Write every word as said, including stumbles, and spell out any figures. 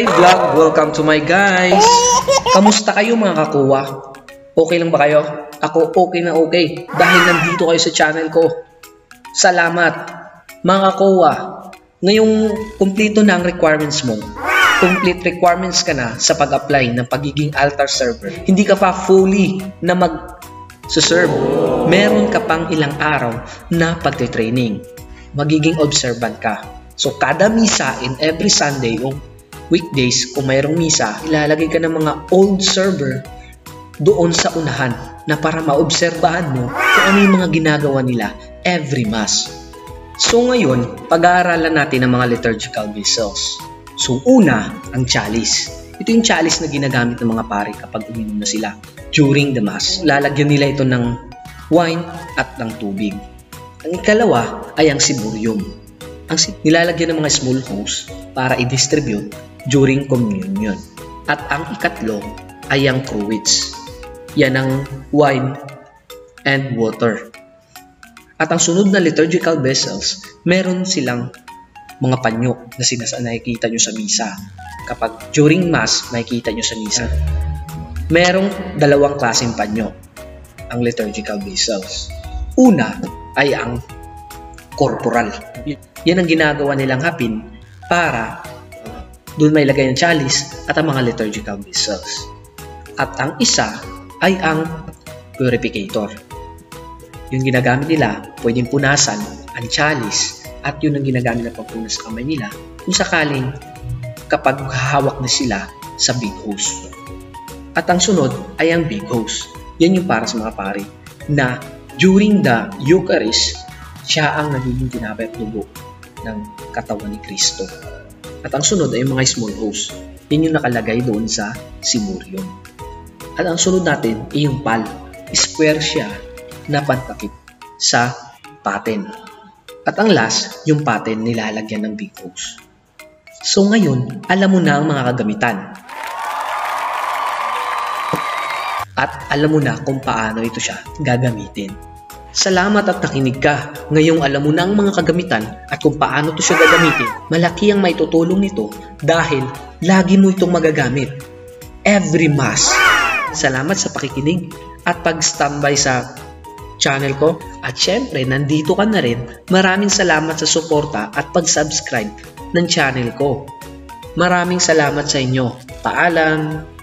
Hi vlog! Welcome to my guys! Kamusta kayo mga kakuwa? Okay lang ba kayo? Ako okay na okay dahil nandito kayo sa channel ko. Salamat! Mga kakuwa, ngayong kumpleto na ang requirements mo, complete requirements ka na sa pag-apply ng pagiging altar server, hindi ka pa fully na mag-serve. Meron ka pang ilang araw na pagte-training. Magiging observant ka. So kada misa in every Sunday o weekdays, kung mayroong misa, ilalagay ka ng mga old server doon sa unahan na para maobserbahan mo kung ano yung mga ginagawa nila every Mass. So ngayon, pag-aaralan natin ang mga liturgical vessels. So una, ang chalice. Ito yung chalice na ginagamit ng mga pari kapag uminom na sila during the Mass. Lalagyan nila ito ng wine at ng tubig. Ang ikalawa ay ang siburium. Ang nilalagyan ng mga small hose para i-distribute during communion. At ang ikatlo ay ang cruets. Yan ang wine and water. At ang sunod na liturgical vessels, meron silang mga panyo na sinasa nakikita nyo sa misa. Kapag during Mass, makikita nyo sa misa. Merong dalawang klaseng panyo ang liturgical vessels. Una ay ang corporal. Yan ang ginagawa nilang hapin para doon may lagay ng chalice at ang mga liturgical vessels. At ang isa ay ang purificator. Yung ginagamit nila, pwedeng punasan ang chalice at yun ang ginagamit na pagpunas sa kamay nila kung sakaling kapag hawak na sila sa big host. At ang sunod ay ang big host. Yan yung para sa mga pari na during the Eucharist, siya ang nagiging tinapay at dugo ng katawan ni Kristo. At ang sunod ay yung mga small host. Yan yung nakalagay doon sa siburium. At ang sunod natin ay yung pal. Square siya na pantakip sa paten. At ang last, yung paten nilalagyan ng big host. So ngayon, alam mo na ang mga kagamitan. At alam mo na kung paano ito siya gagamitin. Salamat at nakinig ka. Ngayong alam mo na ang mga kagamitan at kung paano ito siya gagamitin, malaki ang maitutulong nito dahil lagi mo itong magagamit every Mass. Salamat sa pakikinig at pag-standby sa channel ko. At syempre, nandito ka na rin. Maraming salamat sa suporta at pag-subscribe ng channel ko. Maraming salamat sa inyo. Paalam!